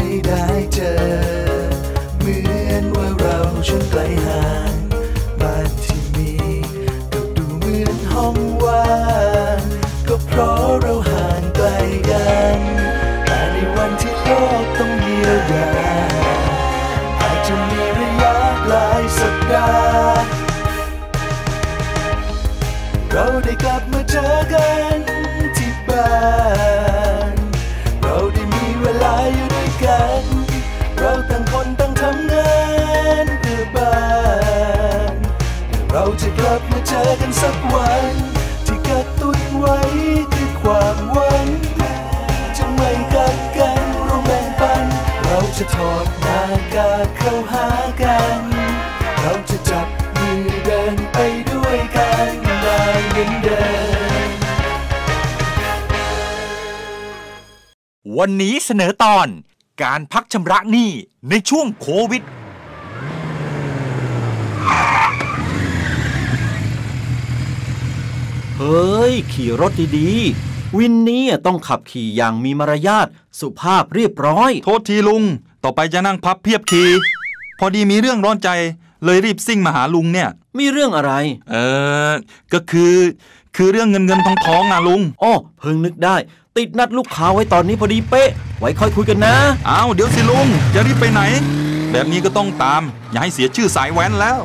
ได้เจอเหมือนว่าเราช่างไกลห่างบ้านที่มีก็ดูเหมือนห้องว่างก็เพราะเราห่างไกลกันแต่ในวันที่โลกต้องเยียวยาอาจจะมีระยะหลายสัปดาห์เราได้กลับมาเจอกันที่บ้านเราได้มีเวลาอยู่ด้วยกันเราต่างคนต่างทำงานเพื่อบ้านเราจะกลับมาเจอกันสักวันที่กระตุ้นไว้คือความหวังจะไม่กัดกันเราแบ่งปันเราจะถอดหน้ากากเข้าหากันเราจะจับมือเดินไปด้วยกันได้เหมือนเดิมวันนี้เสนอตอนการพักชำระหนี้ในช่วงโควิดเฮ้ยขี่รถดีๆวินนี้ต้องขับขี่อย่างมีมารยาทสุภาพเรียบร้อยโทษทีลุงต่อไปจะนั่งพับเพียบขี่พอดีมีเรื่องร้อนใจเลยรีบซิ่งมาหาลุงเนี่ยมีเรื่องอะไรก็คือเรื่องเงินทองนะลุงอ้อเพิ่งนึกได้ติดนัดลูกค้าไว้ตอนนี้พอดีเป๊ะไว้ค่อยคุยกันนะอ้าวเดี๋ยวสิลุงจะรีบไปไหนแบบนี้ก็ต้องตามอย่าให้เสียชื่อสายแว้นแล้ว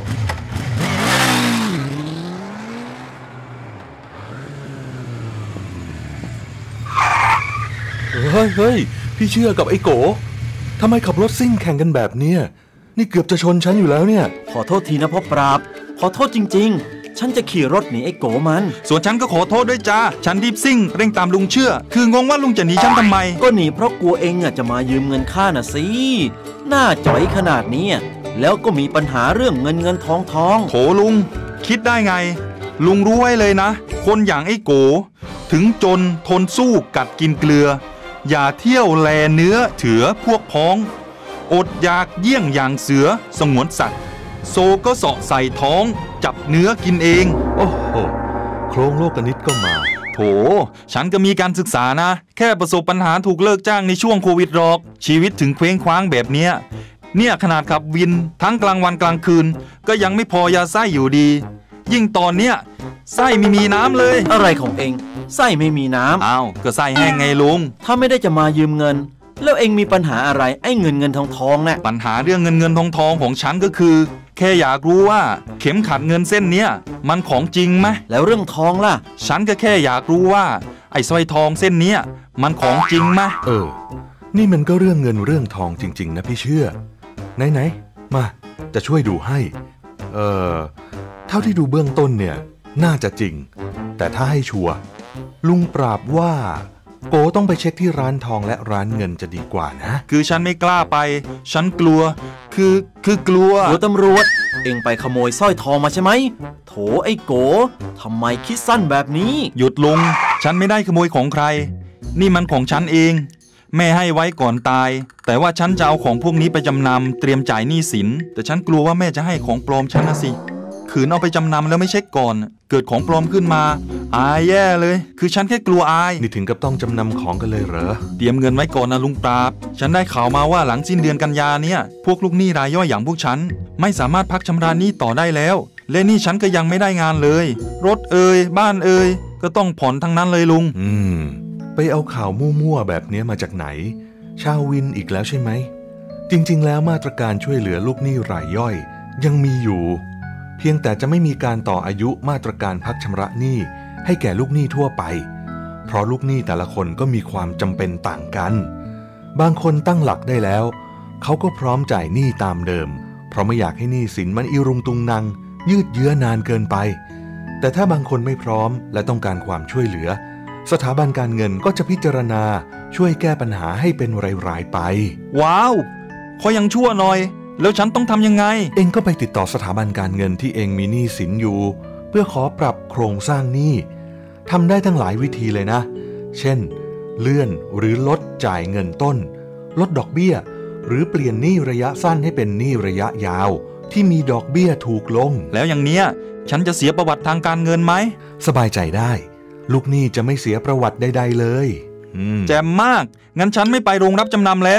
เฮ้ยพี่เชื่อกับไอ้โกทำไมขับรถซิ่งแข่งกันแบบเนี้ยนี่เกือบจะชนฉันอยู่แล้วเนี่ยขอโทษทีนะพ่อปราบขอโทษจริงๆฉันจะขี่รถหนีไอ้โกมันส่วนฉันก็ขอโทษด้วยจ้าฉันรีบซิ่งเร่งตามลุงเชื่อคืองงว่าลุงจะหนีฉันทำไมก็หนีเพราะกลัวเองจะมายืมเงินข้าน่ะสิหน้าจ๋อยขนาดนี้แล้วก็มีปัญหาเรื่องเงินทองโถลุงคิดได้ไงลุงรู้ไว้เลยนะคนอย่างไอ้โกถึงจนทนสู้กัดกินเกลืออย่าเที่ยวแลเนื้อเถือพวกพ้องอดอยากเยี่ยงอย่างเสือสงวนสัตว์โซก็เสาะใส่ท้องจับเนื้อกินเองโอ้โหโครงโลกนิดก็มาโถฉันก็มีการศึกษานะแค่ประสบปัญหาถูกเลิกจ้างในช่วงโควิดหรอกชีวิตถึงเคว้งคว้างแบบเนี้ยขนาดขับวินทั้งกลางวันกลางคืนก็ยังไม่พอยาไส้อยู่ดียิ่งตอนเนี้ยไส้ไม่มีน้ำเลยอะไรของเองไส้ไม่มีน้ำอ้าวก็ไส้แห้งไงลุงถ้าไม่ได้จะมายืมเงินแล้วเองมีปัญหาอะไรไอ้เงินทองน่ะปัญหาเรื่องเงินทองของฉันก็คือแค่อยากรู้ว่าเข็มขัดเงินเส้นเนี้ยมันของจริงไหมแล้วเรื่องทองล่ะฉันก็แค่อยากรู้ว่าไอ้สร้อยทองเส้นเนี้ยมันของจริงไหมนี่มันก็เรื่องเงินเรื่องทองจริงๆนะพี่เชื่อไหนมาจะช่วยดูให้เท่าที่ดูเบื้องต้นเนี่ยน่าจะจริงแต่ถ้าให้ชัวร์ลุงปราบว่าโกต้องไปเช็คที่ร้านทองและร้านเงินจะดีกว่านะคือฉันไม่กล้าไปฉันกลัวคือกลัวตำรวจเอ็งไปขโมยสร้อยทองมาใช่ไหมโถไอ้โกทำไมคิดสั้นแบบนี้หยุดลุงฉันไม่ได้ขโมยของใครนี่มันของฉันเองแม่ให้ไว้ก่อนตายแต่ว่าฉันจะเอาของพวกนี้ไปจำนำเตรียมจ่ายหนี้สินแต่ฉันกลัวว่าแม่จะให้ของปลอมฉันนะสิขืนเอาไปจำนำแล้วไม่เช็คก่อนเกิดของปลอมขึ้นมาอายแย่เลยคือฉันแค่กลัวอายนี่ถึงกับต้องจำนำของกันเลยเหรอเตรียมเงินไว้ก่อนนะลุงปราบฉันได้ข่าวมาว่าหลังสิ้นเดือนกันยาเนี่ยพวกลูกหนี้รายย่อยอย่างพวกฉันไม่สามารถพักชำระหนี้ต่อได้แล้วและนี่ฉันก็ยังไม่ได้งานเลยรถบ้านก็ต้องผ่อนทั้งนั้นเลยลุงไปเอาข่าวมั่วๆแบบนี้มาจากไหนชาววินอีกแล้วใช่ไหมจริงๆแล้วมาตรการช่วยเหลือลูกหนี้รายย่อยยังมีอยู่เพียงแต่จะไม่มีการต่ออายุมาตรการพักชำระหนี้ให้แก่ลูกหนี้ทั่วไปเพราะลูกหนี้แต่ละคนก็มีความจำเป็นต่างกันบางคนตั้งหลักได้แล้วเขาก็พร้อมจ่ายหนี้ตามเดิมเพราะไม่อยากให้หนี้สินมันอิรุงตุงนังยืดเยื้อนานเกินไปแต่ถ้าบางคนไม่พร้อมและต้องการความช่วยเหลือสถาบันการเงินก็จะพิจารณาช่วยแก้ปัญหาให้เป็นรายๆไปว้าวขอยังชั่วหน่อยแล้วฉันต้องทำยังไงเองก็ไปติดต่อสถาบันการเงินที่เองมีหนี้สินอยู่เพื่อขอปรับโครงสร้างหนี้ทำได้ทั้งหลายวิธีเลยนะเช่นเลื่อนหรือลดจ่ายเงินต้นลดดอกเบี้ยหรือเปลี่ยนหนี้ระยะสั้นให้เป็นหนี้ระยะยาวที่มีดอกเบี้ยถูกลงแล้วอย่างเนี้ยฉันจะเสียประวัติทางการเงินไหมสบายใจได้ลูกหนี้จะไม่เสียประวัติใดๆเลยแจ่มมากงั้นฉันไม่ไปโรงรับจำนำแล้ว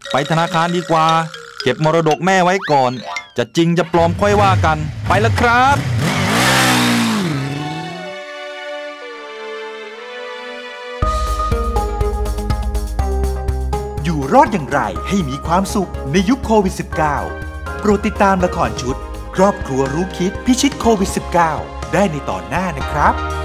ไปธนาคารดีกว่าเก็บมรดกแม่ไว้ก่อนจะจริงจะปลอมค่อยว่ากันไปแล้วครับอยู่รอดอย่างไรให้มีความสุขในยุคโควิด -19 โปรดติดตามละครชุดครอบครัวรู้คิดพิชิตโควิด -19 ได้ในตอนหน้านะครับ